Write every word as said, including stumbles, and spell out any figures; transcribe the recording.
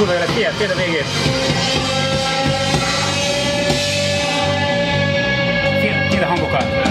kurva élet, figyeld, figyeld a végét! Figyeld, figyeld a hangokat!